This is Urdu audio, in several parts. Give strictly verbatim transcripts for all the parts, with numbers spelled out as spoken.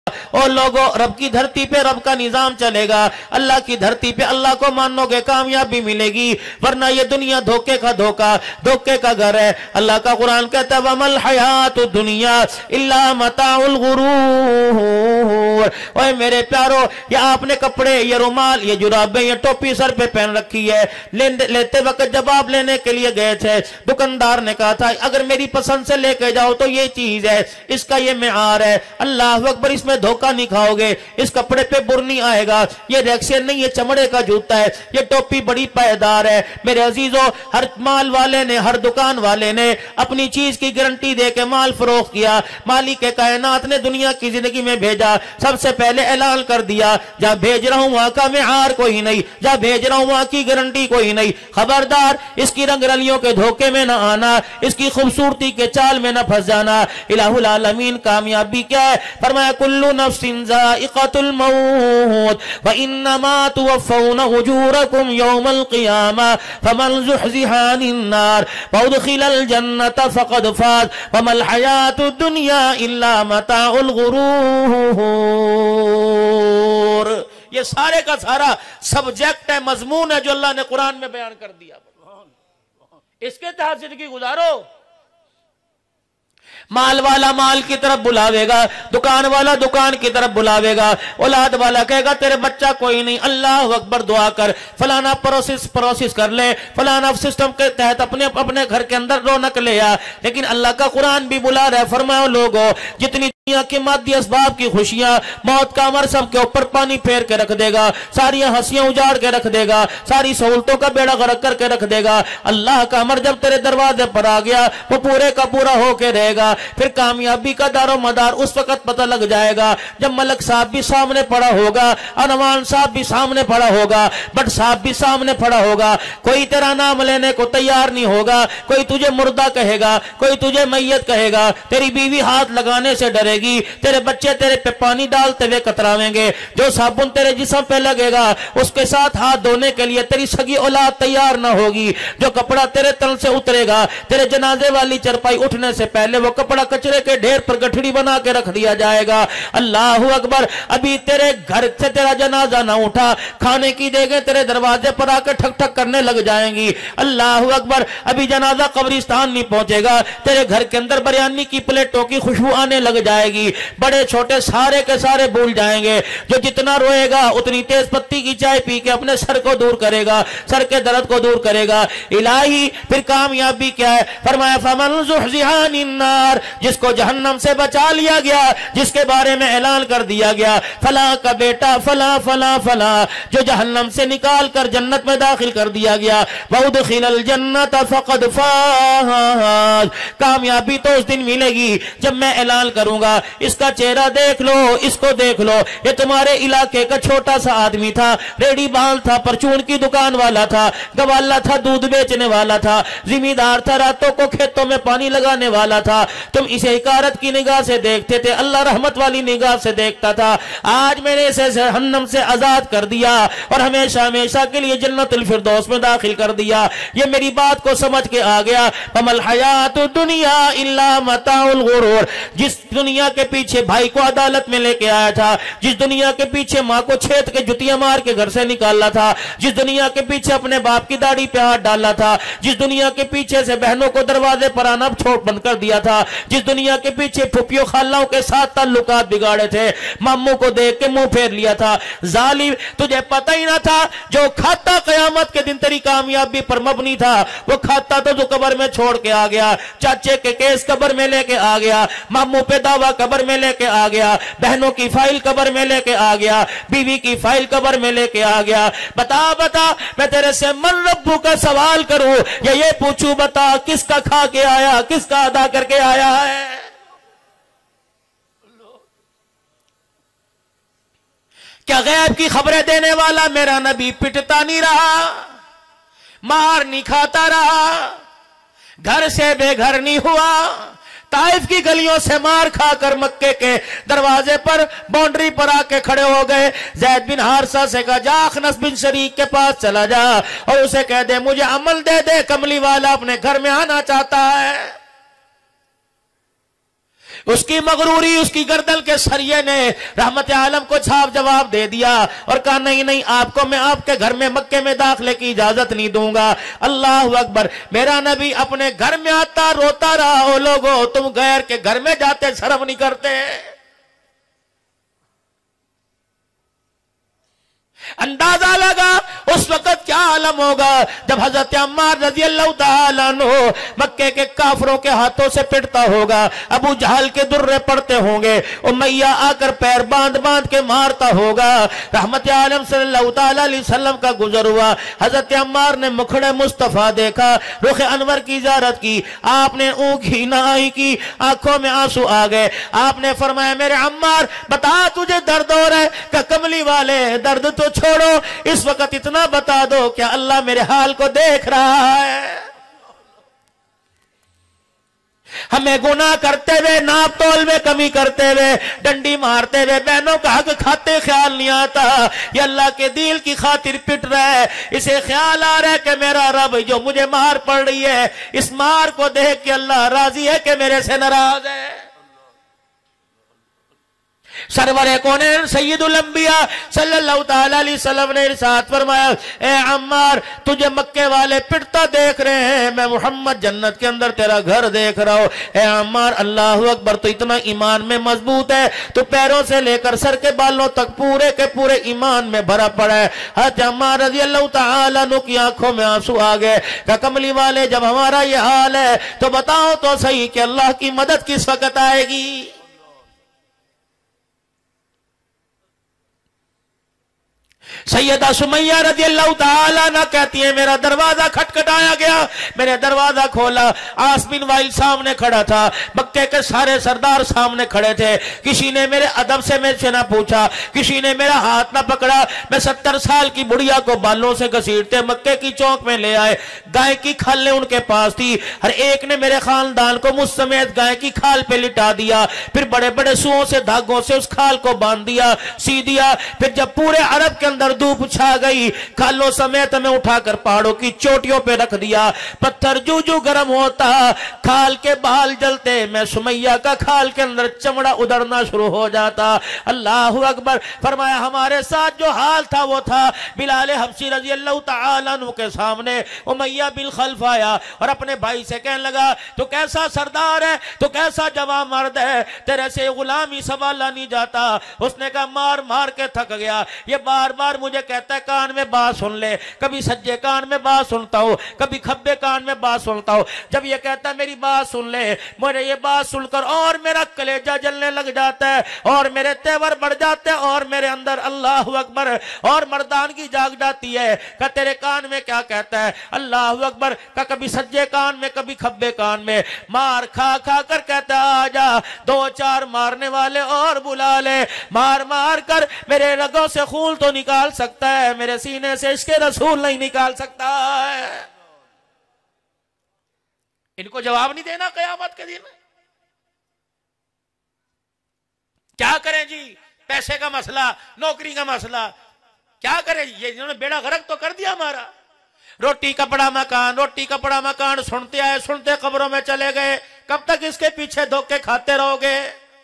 اور لوگوں رب کی دھرتی پہ رب کا نظام چلے گا، اللہ کی دھرتی پہ اللہ کو مانو گے کامیابی ملے گی، ورنہ یہ دنیا دھوکے کا دھوکا دھوکے کا گھر ہے۔ اللہ کا قرآن کہتا ہے وَمَا الْحَيَاةُ الدُّنْيَا إِلَّا مَتَاعُ الْغُرُورِ۔ اوے میرے پیارو، یہ آپ نے کپڑے، یہ رومال، یہ جرابیں، یہ ٹوپی سر پہ پہن رکھی ہے، لیتے وقت جب آپ لینے کے لیے گئے تھے دکاندار نے کہا تھا اگر میری پسند سے لے کے جاؤ تو یہ چیز ہے، اس کا یہ معیار ہے، اللہ اکبر، اس میں دھوکہ نہیں کھاؤ گے، اس کپڑے پہ بر نہیں آئے گا، یہ ریکسین نہیں، یہ چمڑے کا جوتا ہے، یہ ٹوپی بڑی پائیدار ہے۔ میرے عزیزو، ہر مال والے نے، ہر دکان والے نے اپنی چیز کی گارنٹی دے کے مال فروخت کیا۔ مالک کائنات نے دنیا کی زندگی میں بھیجا، سب سے پہلے اعلان کر دیا جہاں بھیج رہا ہوں وہاں کا معیار کوئی نہیں، جہاں بھیج رہا ہوں وہاں کی گارنٹی کوئی نہیں، خبردار اس کی رنگ رلیوں کے دھوکے میں نہ آنا، اس کی خوبصورتی کے چال میں نہ پھنس جانا۔ الہ العالمین کامیابی کیا ہے؟ فرمایا کلو نفس ذائقۃ الموت وانما توفون اجورکم یوم القیامہ فمن زحزح عن النار وادخل الجنۃ فقد فاز وما الحیاۃ الدنیا الا متاع الغرور۔ یہ سارے کا سارا سبجیکٹ ہے، مضمون ہے جو اللہ نے قرآن میں بیان کر دیا، اس کے تحت زندگی گزارو۔ مال والا مال کی طرف بلاوے گا، دکان والا دکان کی طرف بلاوے گا، اولاد والا کہے گا تیرے بچہ کوئی نہیں، اللہ اکبر، دعا کر، فلانا پروسیس پروسیس کر لے، فلانا سسٹم کے تحت اپنے اپنے گھر کے اندر رونق لے آ۔ لیکن اللہ کا قرآن بھی بلا رہا ہے، فرماؤ لوگو جتنی دنیا کے مادی اسباب کی خوشیاں، موت کا امر سب کے اوپر پانی پھیر کے رکھ دے گا، ساری ہنسیاں اجاڑ کے رکھ دے گا، ساری سہولتوں کا بیڑا غرق کر کے رکھ دے گا۔ اللہ کا امر جب تیرے دروازے پر آ گیا وہ پورے کا پورا ہو کے رہے گا۔ پھر کامیابی کا دار و مدار اس وقت پتہ لگ جائے گا جب ملک صاحب بھی سامنے پڑا ہوگا، انوان صاحب بھی سامنے پڑا ہوگا، بٹ صاحب بھی سامنے پڑا ہوگا، کوئی تیرا نام لینے کو تیار نہیں ہوگا، کوئی تجھے مردہ کہے گا، کوئی تجھے میت کہے گا، تیری بیوی ہاتھ لگانے سے ڈرے گی، تیرے بچے تیرے پہ پانی ڈالتے ہوئے کتراویں گے، جو صابن تیرے جسم پہ لگے گا اس کے ساتھ ہاتھ دھونے کے لیے تیری سگی اولاد تیار نہ ہوگی، جو کپڑا تیرے تن سے اترے گا تیرے جنازے والی چرپائی اٹھنے سے پہلے وہ کپڑا کچرے کے ڈھیر پر گٹھڑی بنا کے رکھ دیا جائے گا۔ اللہ اکبر، ابھی تیرے گھر سے تیرا جنازہ نہ اٹھا، کھانے کی دیگیں تیرے دروازے پر آ کے ٹھک ٹھک کرنے لگ جائیں گی۔ اللہ اکبر، ابھی جنازہ قبرستان نہیں پہنچے گا، تیرے گھر کے اندر بریانی کی پلیٹوں کی خوشبو آنے لگ جائے گی، بڑے چھوٹے سارے کے سارے بھول جائیں گے، جو جتنا روئے گا اتنی تیز پتی کی چائے پی کے اپنے سر کو دور کرے گا، سر کے درد کو دور کرے گا۔ الہی پھر کامیابی کیا ہے؟ فرمایا فمن زحزح عن النار، جس کو جہنم سے بچا لیا گیا، جس کے بارے میں اعلان کر دیا گیا فلاں کا بیٹا فلاں فلاں فلاں، جو جہنم سے نکال کر جنت میں داخل کر دیا گیا، وَأُدْخِلَ الْجَنَّةَ فَقَدْ فَازَ۔ کامیابی تو اس دن ملے گی جب میں اعلان کروں گا اس کا چہرہ دیکھ لو، اس کو دیکھ لو، یہ تمہارے علاقے کا چھوٹا سا آدمی تھا، ریڈی بال تھا، پرچون کی دکان والا تھا، گوالا تھا، دودھ بیچنے والا تھا، زمیندار تھا، راتوں کو کھیتوں میں پانی لگانے والا تھا، تم اسے حقارت کی نگاہ سے دیکھتے تھے، اللہ رحمت والی نگاہ سے دیکھتا تھا۔ آج میں نے اسے جہنم سے آزاد کر دیا اور ہمیشہ ہمیشہ کے لیے جنت الفردوس میں داخل کر دیا۔ یہ میری بات کو سمجھ کے آ گیا۔ فَمَا الْحَيَاةُ الدُّنْيَا إِلَّا مَتَاعُ الْغُرُورِ، جس دنیا کے پیچھے بھائی کو عدالت میں لے کے آیا تھا، جس دنیا کے پیچھے ماں کو چھید کے جتیاں مار کے گھر سے نکالا تھا، جس دنیا کے پیچھے اپنے باپ کی داڑھی پہ ہاتھ ڈالا تھا، جس دنیا کے پیچھے سے بہنوں کو دروازے پر آنا چھوڑ بند کر دیا تھا، جس دنیا کے پیچھے پھپھیوں خالاؤں کے ساتھ تعلقات بگاڑے تھے، ماموں کو دیکھ کے منہ پھیر لیا تھا، ظالم تجھے پتہ ہی نہ تھا جو کھاتا قیامت کے دن تیری کامیابی پر مبنی تھا، وہ کھاتا تو جو قبر میں چھوڑ کے آ گیا، چاچے کے کیس قبر میں لے کے آ گیا، ماموں پہ دعویٰ قبر میں لے کے آ گیا، بہنوں کی فائل قبر میں لے کے آ گیا، بیوی کی فائل قبر میں لے کے آ گیا۔ بتا بتا میں تیرے سے من ربو کا سوال کروں یا یہ پوچھوں، بتا کس کا کھا کے آیا، کس کا ادا کر کے آیا ہے؟ کیا غیب کی خبریں دینے والا میرا نبی پٹتا نہیں رہا، مار نہیں کھاتا رہا، گھر سے بے گھر نہیں ہوا، طائف کی گلیوں سے مار کھا کر مکے کے دروازے پر باؤنڈری پر آ کے کھڑے ہو گئے۔ زید بن حارثہ سے کہا جا اخنس بن شریک کے پاس چلا جا اور اسے کہہ دے مجھے عمل دے دے، کملی والا اپنے گھر میں آنا چاہتا ہے۔ اس کی مغروری، اس کی گردن کے سریے نے رحمت عالم کو چھاپ جواب دے دیا اور کہا نہیں نہیں، آپ کو میں آپ کے گھر میں مکے میں داخلے کی اجازت نہیں دوں گا۔ اللہ اکبر، میرا نبی اپنے گھر میں آتا روتا رہا، او لوگو تم غیر کے گھر میں جاتے شرم نہیں کرتے؟ اندازہ لگا اس وقت کیا عالم ہوگا جب حضرت عمار رضی اللہ تعالیٰ عنہ مکے کے کافروں کے ہاتھوں سے پٹتا ہوگا، ابو جہل کے درے پڑتے ہوں گے، امیہ آ کر پیر باندھ باندھ کے مارتا ہوگا۔ رحمت عالم صلی اللہ تعالیٰ علیہ وسلم کا گزر ہوا، حضرت عمار نے مکھڑے مصطفیٰ دیکھا، رخ انور کی زیارت کی، آپ نے اونگھی نائی کی، آنکھوں میں آنسو آ گئے۔ آپ نے فرمایا میرے عمار بتا تجھے درد ہو رہا ہے؟ کہ کملی والے درد تو چھوڑو، اس وقت اتنا بتا دو کیا اللہ میرے حال کو دیکھ رہا ہے؟ ہمیں گناہ کرتے ہوئے، ناپ تول میں کمی کرتے ہوئے، ڈنڈی مارتے ہوئے، بہنوں کا حق کھاتے خیال نہیں آتا، یہ اللہ کے دل کی خاطر پٹ رہا ہے، اسے خیال آ رہا ہے کہ میرا رب جو مجھے مار پڑ رہی ہے، اس مار کو دیکھ کے اللہ راضی ہے کہ میرے سے ناراض ہے۔ سرور کونین سید الانبیاء صلی اللہ تعالیٰ علیہ وسلم نے ارشاد فرمایا اے عمار تجھے مکے والے پٹتا دیکھ رہے ہیں، میں محمد جنت کے اندر تیرا گھر دیکھ رہا ہوں۔ اے عمار اللہ اکبر، تو اتنا ایمان میں مضبوط ہے، تو پیروں سے لے کر سر کے بالوں تک پورے کے پورے ایمان میں بھرا پڑا ہے۔ حضرت عمار رضی اللہ تعالیٰ عنہ کی آنکھوں میں آنسو آ گئے کہ کملی والے جب ہمارا یہ حال ہے تو بتاؤ تو صحیح کہ اللہ کی مدد کس وقت آئے گی؟ سیدہ سمیہ رضی اللہ تعالیٰ عنہ کہتی ہے میرا دروازہ کھٹکھٹایا گیا، میں نے دروازہ کھولا، عاص بن وائل سامنے کھڑا تھا، مکے کے سارے سردار سامنے کھڑے تھے، کسی نے میرے ادب سے میرے سے نہ پوچھا، کسی نے میرا ہاتھ نہ پکڑا، میں ستر سال کی بڑھیا کو بالوں سے گھسیٹتے مکے کی چوک میں لے آئے، گائے کی کھالیں ان کے پاس تھی، ہر ایک نے میرے خاندان کو مجھ سمیت گائے کی کھال پہ لٹا دیا، پھر بڑے بڑے سوؤں سے دھاگوں سے اس کھال کو باندھ دیا، سی دیا، پھر جب پورے عرب کے اندر دھوپ چھا گئی، کھالوں سمیت میں اٹھا کر پہاڑوں کی چوٹیوں پہ رکھ دیا، پتھر جو جو گرم ہوتا کھال کے بال جلتے، میں سمیہ کا کھال کے اندر چمڑا ادھرنا شروع ہو جاتا۔ اللہ اکبر، فرمایا ہمارے ساتھ جو حال تھا وہ تھا۔ بلال حبشی رضی اللہ تعالیٰ عنہ کے سامنے امیہ بالخلف آیا اور اپنے بھائی سے کہنے لگا تو کیسا سردار ہے، تو کیسا جوان مرد ہے، تیرے سے غلامی سنبھالا نہیں جاتا۔ اس نے کہا مار مار کے تھک گیا، یہ بار بار مجھے کہتا ہے کان میں بات سن لے، کبھی سجے کان میں بات سنتا ہوں، کبھی کھبے کان میں بات سنتا ہوں، جب یہ کہتا ہے میری بات سن لے، مجھے یہ بات سن کر اور میرا کلیجہ جلنے لگ جاتا ہے اور میرے تیور بڑھ جاتے ہیں اور میرے اندر اللہ اکبر اور مردانگی جاگ جاتی ہے کہ تیرے کان میں کیا کہتا ہے، اللہ اکبر، کہ کبھی سجے کان میں کبھی کھبے کان میں، مار کھا کھا کر کہتا ہے آجا دو چار مارنے والے اور بلا لے، مار مار کر میرے رگوں سے خون تو نکال سکتا ہے، میرے سینے سے عشق رسول نہیں نکال سکتا ہے۔ ان کو جواب نہیں دینا قیامت کے دن؟ کیا کریں جی، پیسے کا مسئلہ، نوکری کا مسئلہ، کیا کریں؟ یہ انہوں نے بیڑا غرق تو کر دیا ہمارا۔ روٹی کپڑا مکان، روٹی کپڑا مکان سنتے آئے، سنتے قبروں میں چلے گئے، کب تک اس کے پیچھے دھوکے کھاتے رہو گے؟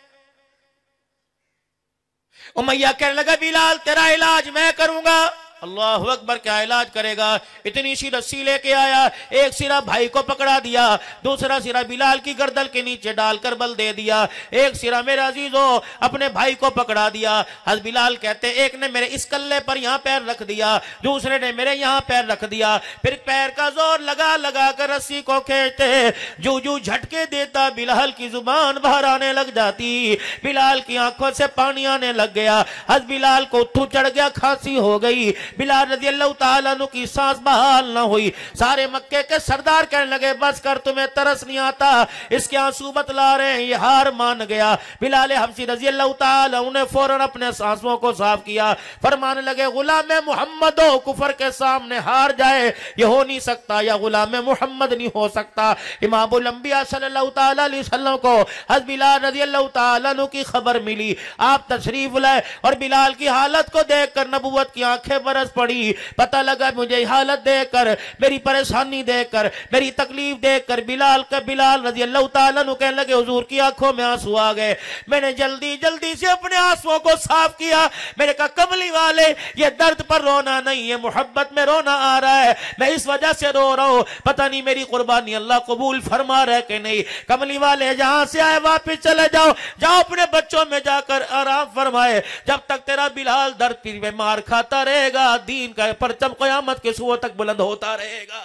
امیہ کہنے لگا بلال تیرا علاج میں کروں گا۔ اللہ اکبر، کیا علاج کرے گا؟ اتنی سی رسی لے کے آیا، ایک سرا بھائی کو پکڑا دیا، دوسرا سرا بلال کی گردن کے نیچے ڈال کر بل دے دیا، ایک سرا میرے عزیزو اپنے بھائی کو پکڑا دیا۔ حضرت بلال کہتے ایک نے میرے اس کلے پر یہاں پیر رکھ دیا، دوسرے نے میرے یہاں پیر رکھ دیا، پھر پیر کا زور لگا لگا کر رسی کو کھینچتے، جو جو جھٹکے دیتا بلال کی زبان باہر آنے لگ جاتی، بلال کی آنکھوں سے پانی آنے لگ گیا، حضرت بلال کو اتھو چڑھ گیا، کھانسی ہو گئی، بلال رضی اللہ تعالیٰ عنہ کی سانس بحال نہ ہوئی۔ سارے مکے کے سردار کہنے لگے بس کر، تمہیں ترس نہیں آتا، اس کے آنسو بتلا رہے ہیں، یہ ہار مان گیا۔ بلال حبشی رضی اللہ تعالیٰ عنہ نے فوراً اپنے سانسوں کو صاف کیا، فرمانے لگے غلام محمد ہو کفر کے سامنے ہار جائے یہ ہو نہیں سکتا، یا غلام محمد نہیں ہو سکتا۔ امام الانبیاء صلی اللہ تعالیٰ علیہ وسلم کو حضرت بلال رضی اللہ تعالیٰ عنہ کی خبر ملی، آپ تشریف لائے اور بلال کی حالت کو دیکھ کر نبوت کی آنکھیں برس برس پڑی، پتہ لگا مجھے حالت دیکھ کر، میری پریشانی دیکھ کر، میری تکلیف دیکھ کر بلال کا بلال رضی اللہ تعالیٰ عنہ کہنے لگے حضور کی آنکھوں میں آنسو آ گئے۔ میں نے جلدی جلدی سے اپنے آنسوؤں کو صاف کیا، میں نے کہا کملی والے یہ درد پر رونا نہیں، یہ محبت میں رونا آ رہا ہے، میں اس وجہ سے رو رہا ہوں، پتہ نہیں میری قربانی اللہ قبول فرما رہا ہے کہ نہیں۔ کملی والے جہاں سے آئے واپس چلے جاؤ، جاؤ اپنے بچوں میں جا کر آرام فرمائے، جب تک تیرا بلال درد کی مار کھاتا رہے گا دین کا پرچم قیامت کے صبح تک بلند ہوتا رہے گا۔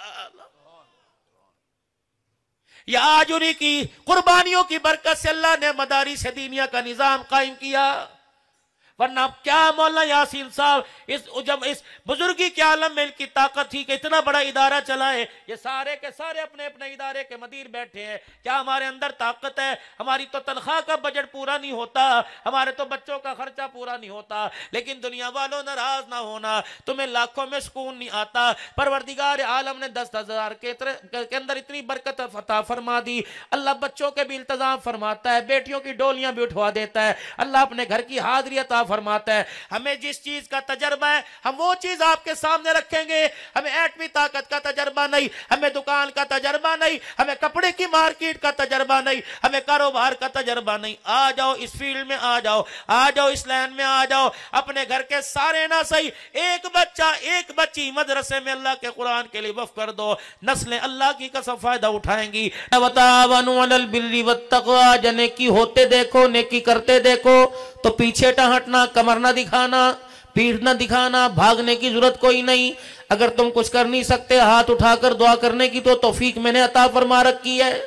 یہ آج انہی کی قربانیوں کی برکت سے اللہ نے مدارس دینیہ کا نظام قائم کیا، ورنہ کیا مولانا یاسین صاحب اس جب اس بزرگی کے عالم میں ان کی طاقت تھی کہ اتنا بڑا ادارہ چلائے، یہ سارے کے سارے اپنے اپنے ادارے کے مدیر بیٹھے ہیں، کیا ہمارے اندر طاقت ہے؟ ہماری تو تنخواہ کا بجٹ پورا نہیں ہوتا، ہمارے تو بچوں کا خرچہ پورا نہیں ہوتا، لیکن دنیا والوں ناراض نہ ہونا، تمہیں لاکھوں میں سکون نہیں آتا، پروردگار عالم نے دس ہزار کے اندر اتنی برکت عطا فرما دی، اللہ بچوں کے بھی التزام فرماتا ہے، بیٹیوں کی ڈولیاں بھی اٹھوا دیتا ہے، اللہ اپنے گھر کی حاضری عطا فرماتا ہے۔ ہمیں جس چیز کا تجربہ ہے ہم وہ چیز آپ کے سامنے رکھیں گے، ہمیں ایٹمی طاقت کا تجربہ نہیں، ہمیں دکان کا تجربہ نہیں، ہمیں کپڑے کی مارکیٹ کا تجربہ نہیں، ہمیں کاروبار کا تجربہ نہیں۔ آ جاؤ اس فیلڈ میں، آ جاؤ آ جاؤ اس لائن میں آ جاؤ، اپنے گھر کے سارے نہ صحیح ایک بچہ ایک بچی مدرسے میں اللہ کے قرآن کے لیے وقف کر دو، نسلیں اللہ کی قسم فائدہ اٹھائیں گی۔ وَتَعَاوَنُوا عَلَى الْبِرِّ وَالتَّقْوَىٰ، جو نیکی ہوتے دیکھو، نیکی کرتے دیکھو تو پیچھے نہ ہٹنا، کمر نہ دکھانا، پیٹھ نہ دکھانا، بھاگنے کی ضرورت کوئی نہیں۔ اگر تم کچھ کر نہیں سکتے ہاتھ اٹھا کر دعا کرنے کی تو توفیق میں نے عطا فرما رکھی ہے۔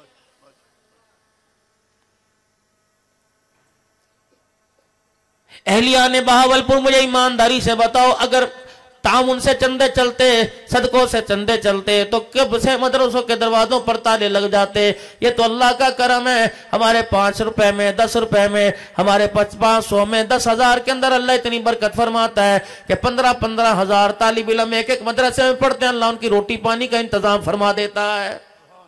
اہلیان بہاولپور مجھے ایمانداری سے بتاؤ، اگر تعاون سے چندے چلتے، صدقوں سے چندے چلتے تو کب سے مدرسوں کے دروازوں پر تالے لگ جاتے؟ یہ تو اللہ کا کرم ہے، ہمارے پانچ روپے میں، دس روپے میں، ہمارے پانچ سو میں، دس ہزار کے اندر اللہ اتنی برکت فرماتا ہے کہ پندرہ پندرہ ہزار طالب علم ایک ایک مدرسے میں پڑھتے ہیں، اللہ ان کی روٹی پانی کا انتظام فرما دیتا ہے۔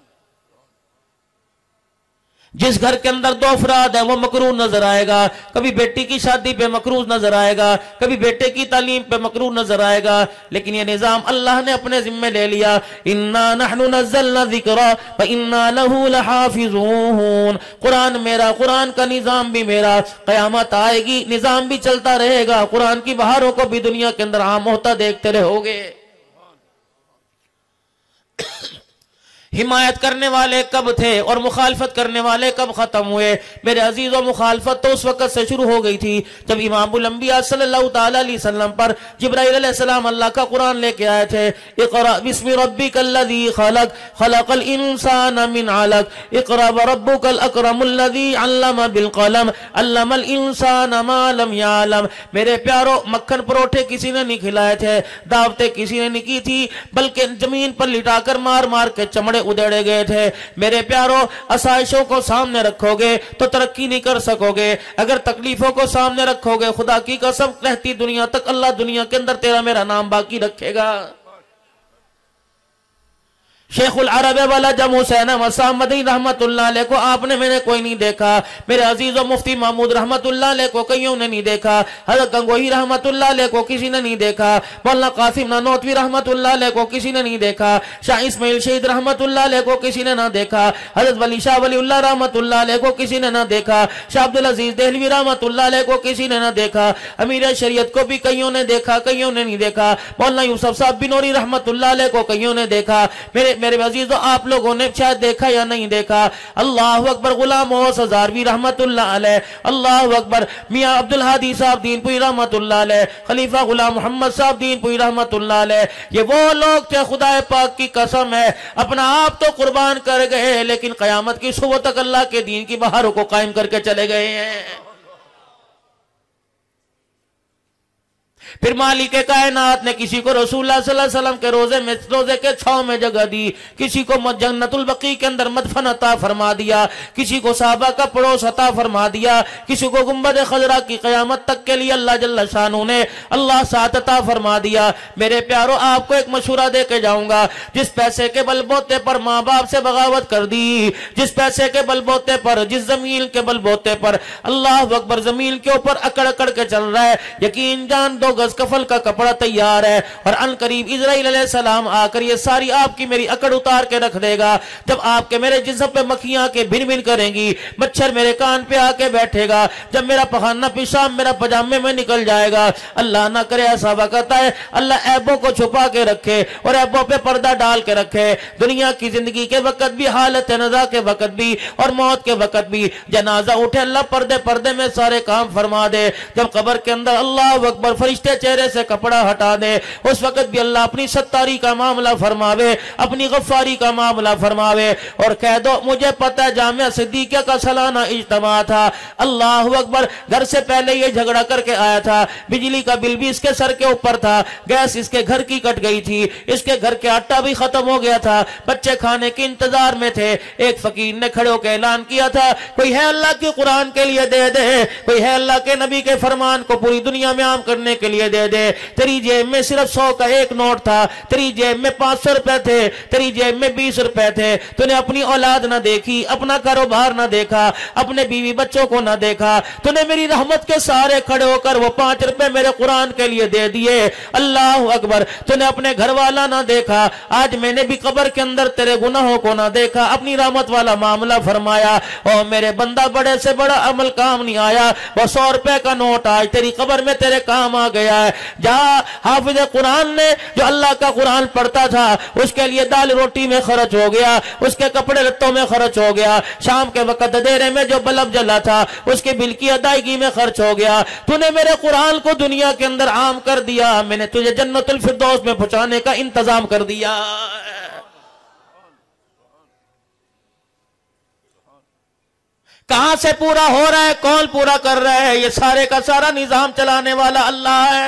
جس گھر کے اندر دو افراد ہیں وہ مکروہ نظر آئے گا، کبھی بیٹی کی شادی پہ مکروہ نظر آئے گا، کبھی بیٹے کی تعلیم پہ مکروہ نظر آئے گا، لیکن یہ نظام اللہ نے اپنے ذمہ لے لیا۔ اِنَّا نَحْنُ نَزَّلْنَا الذِّكْرَ وَإِنَّا لَهُ لَحَافِظُونَ، قرآن میرا، قرآن کا نظام بھی میرا، قیامت آئے گی نظام بھی چلتا رہے گا، قرآن کی بہاروں کو بھی دنیا کے اندر عام ہوتا دیکھتے رہو گے۔ حمایت کرنے والے کب تھے اور مخالفت کرنے والے کب ختم ہوئے؟ میرے عزیزوں، مخالفت تو اس وقت سے شروع ہو گئی تھی جب امام الانبیاء صلی اللہ تعالیٰ علیہ وسلم پر جبرائیل علیہ السلام اللہ کا قرآن لے کے آئے تھے۔ اقرأ بسم ربک الذی خلق خلق الانسان من علق اقرأ وربک الاکرم الذی علم بالقلم علم الانسان ما لم یعلم۔ میرے پیارو، مکھن پروٹھے کسی نے نہیں کھلائے تھے، دعوتیں کسی نے نہیں کی تھی، بلکہ زمین پر لٹا کر مار مار کے چمڑے ادھیڑے گئے تھے۔ میرے پیارو، آسائشوں کو سامنے رکھو گے تو ترقی نہیں کر سکو گے، اگر تکلیفوں کو سامنے رکھو گے خدا کی قسم رہتی دنیا تک اللہ دنیا کے اندر تیرا میرا نام باقی رکھے گا۔ شیخ العرب والا جم حسین مسام مدنی رحمت اللہ علیہ کو آپ نے میں نے کوئی نہیں دیکھا، میرے عزیز و مفتی محمود رحمت اللہ علیہ کو کئیوں نے نہیں دیکھا، حضرت گنگوہی رحمت اللہ علیہ کو کسی نے نہیں دیکھا، مولانا قاسم نانوتوی رحمت اللہ علیہ کو کسی نے نہیں دیکھا، شاہ اسماعیل شہید رحمت اللہ علیہ کو کسی نے نہ دیکھا، حضرت ولی شاہ ولی اللہ رحمت اللہ علیہ کو کسی نے نہ دیکھا، شاہ عبدالعزیز دہلوی رحمت اللہ علیہ کو کسی نے نہ دیکھا، امیر شریعت کو بھی کئیوں نے دیکھا، کئیوں نے نہیں دیکھا، مولانا یوسف صاحب بنوری رحمت اللہ علیہ کو کئیوں نے دیکھا۔ میرے میرے عزیزو، آپ لوگوں نے شاید دیکھا یا نہیں دیکھا، اللہ اکبر غلام محسن ہزاروی رحمت اللہ علیہ، اللہ اکبر میاں عبدالہادی صاحب دین پوری رحمت اللہ علیہ، خلیفہ غلام محمد صاحب دین پوری رحمت اللہ علیہ، یہ وہ لوگ تھے خدا پاک کی قسم ہے اپنا آپ تو قربان کر گئے لیکن قیامت کی صبح تک اللہ کے دین کی بہاروں کو قائم کر کے چلے گئے ہیں۔ پھر مالک کائنات نے کسی کو رسول اللہ صلی اللہ علیہ وسلم کے روزے میں روزے کے چھاؤں میں جگہ دی، کسی کو جنت البقیع کے اندر مدفن عطا فرما دیا، کسی کو صحابہ کا پڑوس عطا فرما دیا، کسی کو گنبد خضرا کی قیامت تک کے لیے اللہ جل شانہ نے اللہ ساتھ عطا فرما دیا۔ میرے پیارو، آپ کو ایک مشورہ دے کے جاؤں گا، جس پیسے کے بل بوتے پر ماں باپ سے بغاوت کر دی، جس پیسے کے بل بوتے پر، جس زمین کے بل بوتے پر اللہ اکبر زمین کے اوپر اکڑ اکڑ کے چل رہا ہے، یقین جان دو گز گز کفن کا کپڑا تیار ہے، اور ان قریب اسرائیل علیہ السلام آ کر یہ ساری آپ کی میری اکڑ اتار کے رکھ دے گا۔ جب آپ کے میرے جسم پہ مکھیاں کے بھن بھن کریں گی، مچھر میرے کان پہ آ کے بیٹھے گا، جب میرا پخانہ پیشاب میرا پجامے میں نکل جائے گا، اللہ نہ کرے ایسا وقت ہے اللہ عیبوں کو چھپا کے رکھے اور عیبوں پہ پردہ ڈال کے رکھے، دنیا کی زندگی کے وقت بھی، حالت نزا کے وقت بھی اور موت کے وقت بھی، جنازہ اٹھے اللہ پردے پردے میں سارے کام فرما دے، جب قبر کے اندر اللہ اکبر فرشتے چہرے سے کپڑا ہٹا دے، اس وقت بھی اللہ اپنی ستاری کا معاملہ فرماوے، اپنی غفاری کا معاملہ فرماوے، اور کہہ دو مجھے پتہ ہے جامعہ صدیقیہ کا سالانہ اجتماع تھا، اللہ اکبر، گھر سے پہلے یہ جھگڑا کر کے آیا تھا، بجلی کا بل بھی اس کے سر کے اوپر تھا، گیس اس کے گھر کی کٹ گئی تھی، اس کے گھر کے آٹا بھی ختم ہو گیا تھا، بچے کھانے کے انتظار میں تھے، ایک فقیر نے کھڑے ہو کے اعلان کیا تھا، کوئی ہے اللہ کی قرآن کے لیے دے دے، کوئی ہے اللہ کے نبی کے فرمان کو پوری دنیا میں عام کرنے کے لیے دے دے، تیری جیب میں صرف سو کا ایک نوٹ تھا، تیری جیب میں پانچ سو روپے تھے، تیری جیب میں بیس روپے تھے، تو نے اپنی اولاد نہ دیکھی، اپنا کاروبار نہ دیکھا، اپنے بیوی بچوں کو نہ دیکھا، تو نے میری رحمت کے سارے کھڑے ہو کر وہ پانچ روپے میرے قرآن کے لیے دے دیے، اللہ اکبر، تو نے اپنے گھر والا نہ دیکھا، آج میں نے بھی قبر کے اندر تیرے گناہوں کو نہ دیکھا، اپنی رحمت والا معاملہ فرمایا، او میرے بندہ بڑے سے بڑا عمل کام نہیں آیا، وہ سو روپے کا نوٹ آج تیری قبر میں تیرے کام آ گیا ہے، جا حافظ قرآن نے جو اللہ کا قرآن پڑھتا تھا اس کے لیے دال روٹی میں خرچ ہو گیا، اس کے کپڑے لتوں میں خرچ ہو گیا، شام کے وقت اندھیرے میں جو بلب جلا تھا اس کے بل کی ادائیگی میں خرچ ہو گیا، تو نے میرے قرآن کو دنیا کے اندر عام کر دیا، میں نے تجھے جنت الفردوس میں پہنچانے کا انتظام کر دیا۔ کہاں سے پورا ہو رہا ہے، کون پورا کر رہا ہے؟ یہ سارے کا سارا نظام چلانے والا اللہ ہے۔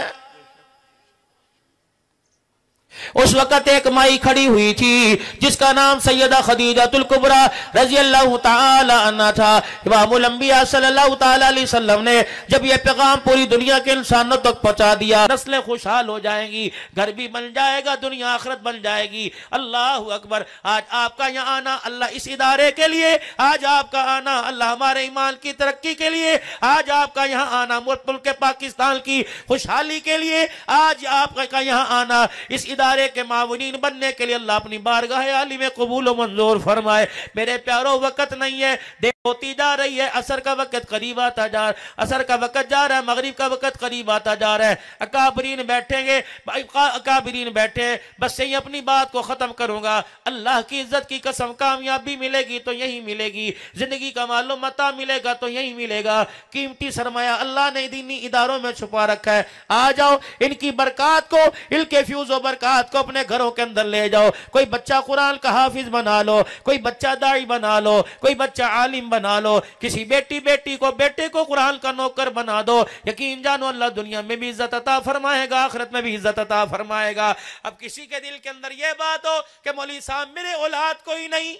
اس وقت ایک مائی کھڑی ہوئی تھی جس کا نام سیدہ خدیجہ الکبریٰ رضی اللہ تعالی عنہ تھا۔ امام الانبیاء صلی اللہ تعالی علیہ وسلم نے جب یہ پیغام پوری دنیا کے انسانوں تک پہنچا دیا، نسلیں خوشحال ہو جائیں گی، گھر بھی بن جائے گا، دنیا آخرت بن جائے گی۔ اللہ اکبر، آج آپ کا یہاں آنا اللہ اس ادارے کے لیے، آج آپ کا آنا اللہ ہمارے ایمان کی ترقی کے لیے، آج آپ کا یہاں آنا ملک پاکستان کی خوشحالی کے لیے، آج آپ کا یہاں آنا اس ادارے کے معاونین بننے کے لیے اللہ اپنی بارگاہ عالی میں قبول و منظور فرمائے۔ میرے پیاروں، وقت نہیں ہے، دیر ہوتی جا رہی ہے، عصر کا وقت قریب آتا جا رہا ہے، عصر کا وقت جا رہا ہے، مغرب کا وقت قریب آتا جا رہا ہے، اکابرین بیٹھیں گے، اکابرین بیٹھے، بس یہی اپنی بات کو ختم کروں گا۔ اللہ کی عزت کی قسم، کامیابی ملے گی تو یہی ملے گی، زندگی کا مال و متاع ملے گا تو یہی ملے گا، قیمتی سرمایہ اللہ نے دینی اداروں میں چھپا رکھا ہے۔ آ جاؤ، ان کی برکات کو، ان کے فیوز و برکات کو اپنے گھروں کے اندر لے جاؤ۔ کوئی بچہ قرآن کا حافظ بنا لو، کوئی بچہ داعی بنا لو، کوئی بچہ عالم بنا لو، کسی بیٹی بیٹی کو بیٹے کو قرآن کا نوکر بنا دو، یقین جانو اللہ دنیا میں بھی عزت عطا فرمائے گا، آخرت میں بھی عزت عطا فرمائے گا۔ اب کسی کے دل کے اندر یہ بات ہو کہ مولوی صاحب میرے اولاد کوئی نہیں،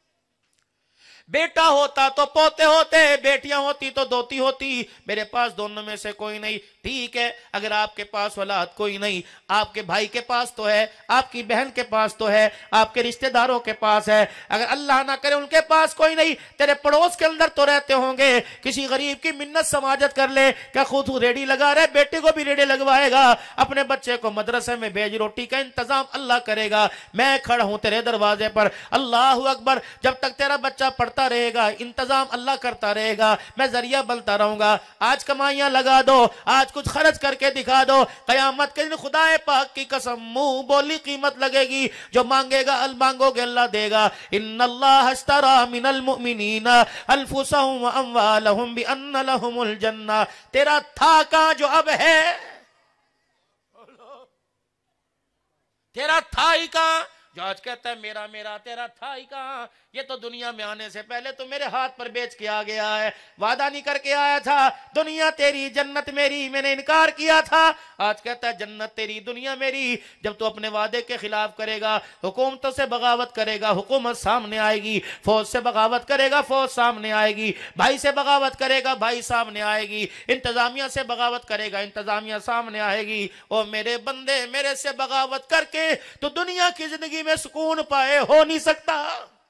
بیٹا ہوتا تو پوتے ہوتے، بیٹیاں ہوتی تو دوتی ہوتی، میرے پاس دونوں میں سے کوئی نہیں، ٹھیک ہے، اگر آپ کے پاس اولاد کوئی نہیں، آپ کے بھائی کے پاس تو ہے، آپ کی بہن کے پاس تو ہے، آپ کے رشتہ داروں کے پاس ہے، اگر اللہ نہ کرے ان کے پاس کوئی نہیں، تیرے پڑوس کے اندر تو رہتے ہوں گے، کسی غریب کی منت سماجت کر لے، کیا خود ریڈی لگا رہے، بیٹے کو بھی ریڈی لگوائے گا، اپنے بچے کو مدرسے میں بھیج، روٹی کا انتظام اللہ کرے گا، میں کھڑا ہوں تیرے دروازے پر، اللہ اکبر، جب تک تیرا بچہ پڑھتا رہے گا انتظام اللہ کرتا رہے گا، میں ذریعہ بنتا رہوں گا، آج کمائیاں لگا دو، آج کچھ خرچ کر کے دکھا دو، قیامت کے دن خدا پاک کی قسم منہ بولی قیمت لگے گی، جو مانگے گا مانگو گے اللہ دے گا۔ ان اللہ اشترى من المؤمنین انفسهم واموالهم بان لهم الجنہ، تیرا تھا کہاں جو اب ہے، تیرا تھا ہی کہاں جو آج کہتا ہے میرا میرا، تیرا تھا ہی کہاں، یہ تو دنیا میں آنے سے پہلے تو میرے ہاتھ پر بیچ کے آ گیا ہے، وعدہ نہیں کر کے آیا تھا دنیا تیری جنت میری، میں نے انکار کیا تھا، آج کہتا ہے جنت تیری دنیا میری۔ جب تو اپنے وعدے کے خلاف کرے گا، حکومتوں سے بغاوت کرے گا، حکومت سامنے آئے گی، فوج سے بغاوت کرے گا، فوج سامنے آئے گی، بھائی سے بغاوت کرے گا، بھائی سامنے آئے گی، انتظامیہ سے بغاوت کرے گا، انتظامیہ سامنے آئے گی۔ او میرے بندے، میرے سے بغاوت کر کے تو دنیا کی زندگی میں سکون پائے ہو نہیں سکتا۔